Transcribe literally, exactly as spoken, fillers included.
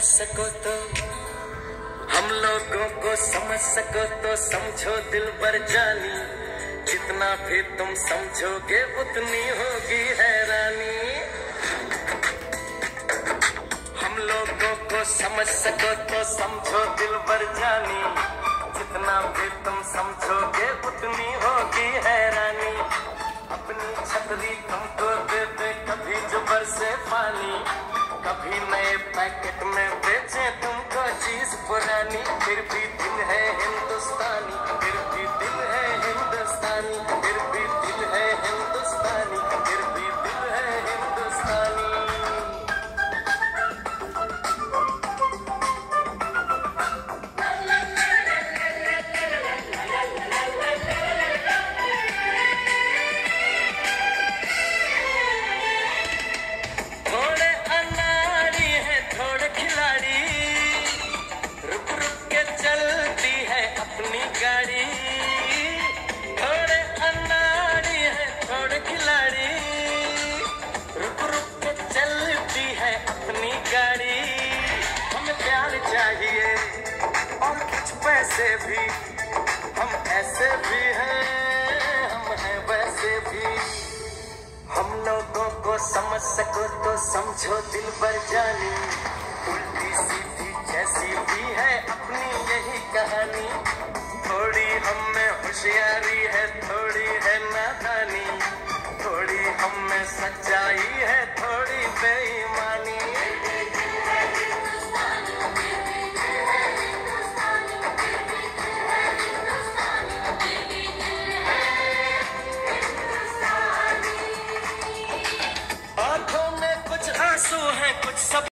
सको तो हम लोगों को समझ सको तो समझो दिल भर जानी, जितना भी तुम समझोगे उतनी होगी हैरानी। हम लोगों को समझ सको तो समझो दिल भर जानी, जितना भी तुम समझोगे उतनी होगी हैरानी। अपनी छतरी तुमको दे दे कभी जो बरसे पानी, कभी नए पैकेट में बेचे तुमको चीज पुरानी। फिर भी दिल है हिंदुस्तानी, फिर भी दिल है हिंदुस्तानी, फिर भी दिल है हिंदुस्तानी, फिर भी दिल है हिंदुस्तानी। थोड़े अनाड़ी है थोड़े खिलाड़ी, रुक रुक के चलती है अपनी गाड़ी। थोड़े अनाड़ी है थोड़े खिलाड़ी, रुक रुक के चलती है अपनी गाड़ी। हमें प्यार चाहिए और कुछ पैसे भी, हम ऐसे भी हैं हम हैं वैसे भी। हम लोगों को समझ सको तो समझो दिल भर जानी, उल्टी सीधी जैसी भी है अपनी यही कहानी। थोड़ी हम में होशियारी है थोड़ी है नादानी, थोड़ी हम में सच्चाई है थोड़ी बे